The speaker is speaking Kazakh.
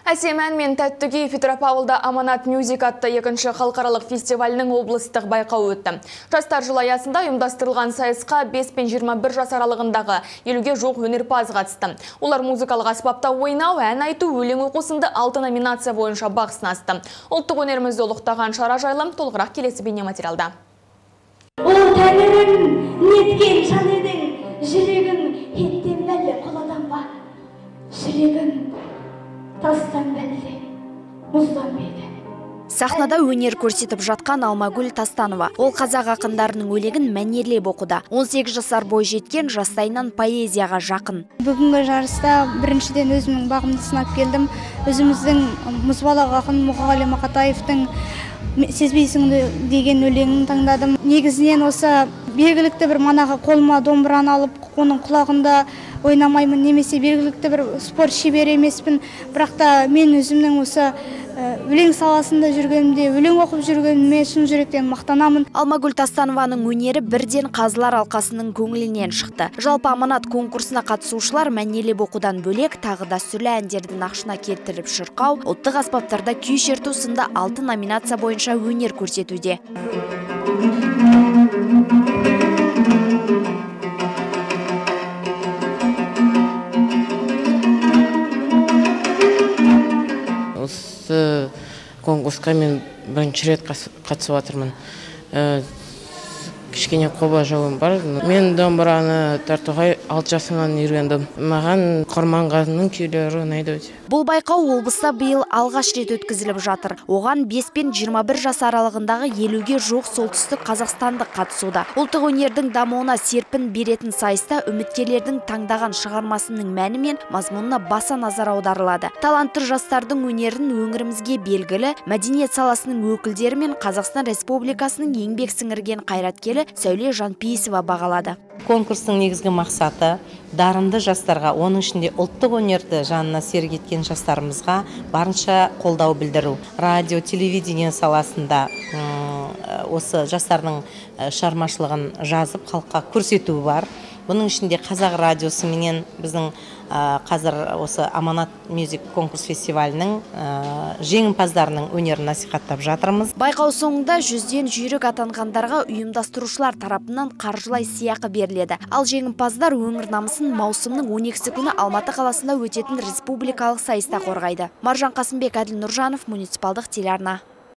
Әсемән мен тәттіге Петропавлда Аманат Music атты екінші халықаралық фестивалінің облыстық байқауы өтті. Жастар жылы аясында ұйымдастырылған сайысқа 5 пен 21 жас аралығындағы 50-ге жоқ өнерпаз қатысты. Олар музыкалық аспапта ойнау, ән айту, өлең оқу сынды 6 номинация бойынша бақ сынасты. Ұлттық өнерімізді ұлықтаған шара жайлы толығырақ келесі бейнематериалда. Ол тәңірің неткен жан едің, жүрегің еттен бәлі қоладан ба, жүрегің тастан бәлі мұздан бейді. Сахнада өнер көрсетіп жатқан Алмагүл Тастанова. Ол қазақ ақындарының өлегін мәнерлеп оқуда. 18 жасар бой жеткен, жастайынан поэзияға жақын. Бүгінгі жарыста біріншіден өзімнің бағымды сынап келдім. Өзіміздің мұзбалақ ақын Мұқағали Мақатаевтың «Сезбейсің деген өлеңін таңдадым. Негізінен осы белгілікті бір манаға қолыма домбыраны алып, оның құлағында ойнамаймын, немесе белгілікті бір спорт шебері емеспін. Бірақ та мен өзімнің осы өлең саласында жүргенімде, өлең оқып жүргеніме шын жүректен мақтанамын. Алмагүл Тастанованың өнері бірден қазылар алқасының көңілінен шықты. Жалпы Аманат конкурсына қатысушылар мәнерлеп оқудан бөлек тағы дәстүрлі әндерді нақышына келтіріп шырқау, ұлттық аспаптарда күй шерту сынды 6 номинация бойынша өнер көрсетуде. Конкурсқа мен бірінші рет қатысып жатырмын. Кішкене қобалжуым бар. Мен домбыраны тартуға 6 жасымнан үйрендім. Маған Құрманғазының күйлері ұнайды өте. Бұл байқау облыста биыл алғаш рет өткізіліп жатыр. Оған 5 пен 21 жас аралығындағы 50-ге жоқ солтүстік қазақстандық қатысуда. Ұлттық өнердің дамуына серпін беретін сайыста үміткерлердің таңдаған шығармасының мәні мен мазмұнына баса назар аударылады. Талантты жастардың өнерін өңірімізге белгілі мәдениет саласының өкілдері мен Қазақстан Республикасының еңбек сіңірген қайраткері Сәуле Жанпейісова бағалады. Конкурстың негізгі мақсаты дарынды жастарға, оның ішінде ұлттық өнерді жанына серік еткен жастарымызға барынша қолдау білдіру. Радио, телевидение саласында осы жастардың шығармашылығын жазып халыққа көрсету бар. Бұның ішінде қазақ радиосы менен біздің қазір осы Аманат Music конкурс фестивалінің жеңімпаздарының өнерін насихаттап жатырмыз. Байқау соңында 100-ден жүйрік атанғандарға ұйымдастырушылар тарапынан қаржылай сыйақы беріледі. Ал жеңімпаздар өңір намысын маусымның 12-сі күні Алматы қаласында өтетін республикалық сайыста қорғайды. Маржан Қасымбек, Әділ Нұржанов, муниципалдық телеарна.